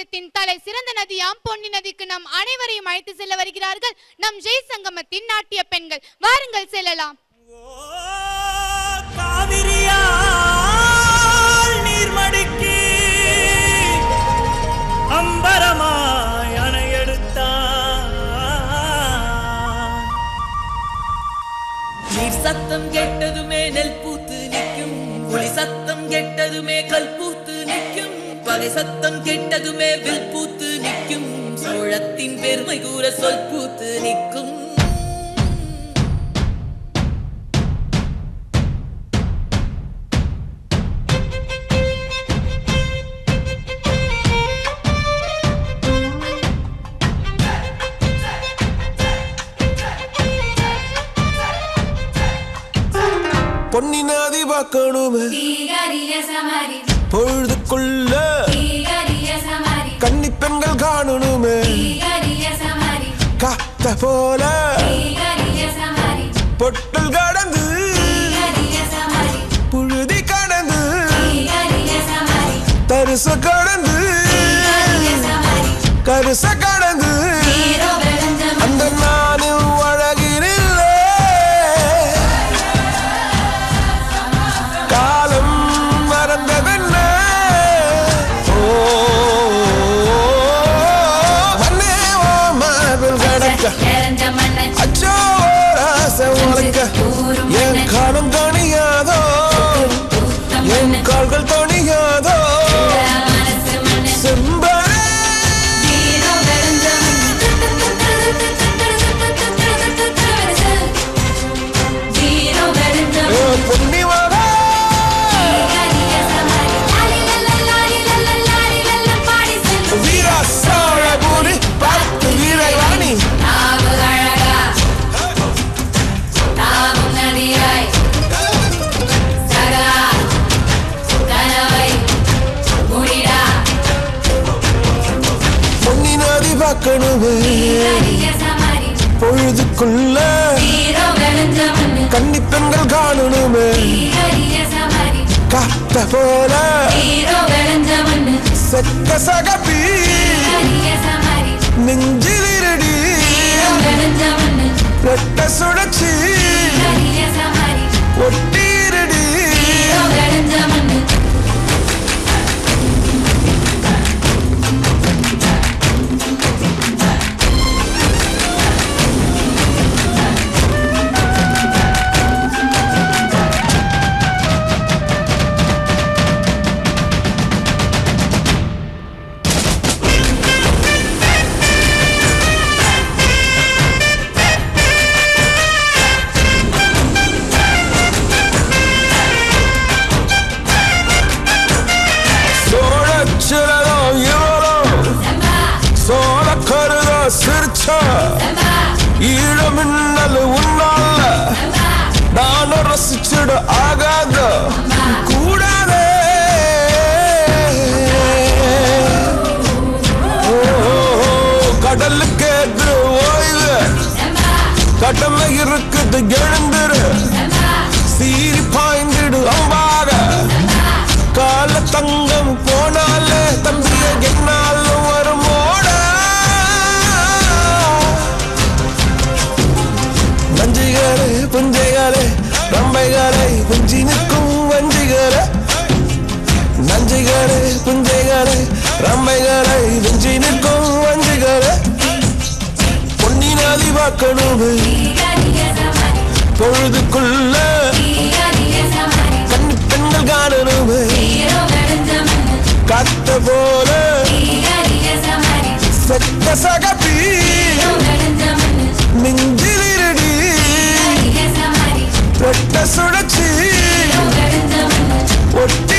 மாவட்டத்தின் தலை சிறந்த நதியாம் பொன்னி நதிக்கு நம் அனைவரையும் அழைத்து செல்ல வருகிறார்கள் நம் ஜெய் சங்கமத்தின் நாட்டிய பெண்கள். வாருங்கள் செல்லலாம். நீர்மடிக்கு அம்பரமாய் அணை எடுத்தான். நீர் சத்தம் கேட்டதுமே நெல் பூத்து நிற்கும், ஒளி சத்தம் கேட்டதுமே கல் பூத்து நிற்கும், பகை சத்தம் கேட்டதுமே வில் பூத்து நிற்கும், சோழத்தின் பெருமை கூற சொல் பூத்து நிற்கும். பொன்னி நதி பார்க்கணுமே பொழுதுக்குள்ள, கன்னி பெண்கள் காணணுமே காத்த போல, பொட்டல் கடந்து புழுதி கடந்து தரிச கடந்து கருச கடந்து அந்த நானும் அழகினில்ல காலம் மறந்ததென்ன. மண்ணே ஓ மார்பில் கடக்க அச்சோ ராச உலக்க என் காலம் தணியாதோ என் கால்கள் தணியாதோ செம்பரே பொன்னிவாக வீரா சோழபுரி பார்த்து வீரவாணி பொன்னி நதி பார்க்கணுமே பொழுதுக்குள்ள, கன்னி பெண்கள் காணணுமே காத்த போல, செக்க சகப்பி நெஞ்சிலிரடி ரெட்ட சுழற்சி ஒட்டீரடி. சிரிச்சா ஈழமின்னல் உன்னால நானும் ரசிச்சிட ஆகாத கூடாதே. கடலுக்கு எதிர் ஓய்வு கடமை இருக்குது எழுந்துரு சீரி பாய்ந்திடு அம்பாக கால தங்கம் போனாலே தம்பிய என்னாலும் வருமோட நஞ்சிகளே புஞ்சைகளே ரம்பைகளை புஞ்சி நிற்கும் வஞ்சிகளே நஞ்சிகளே புஞ்சைகளே ரம்பைகளை புஞ்சி நிற்கும் வஞ்சிகளே பொன்னி நதி பார்க்கணுமே பொழுதுக்குள்ள, கன்னி பெண்கள் காணணுமே காத்த போல, செக்க சகப்பி நெஞ்சிலிரடி ரெட்ட சுழற்சி ஒட்டி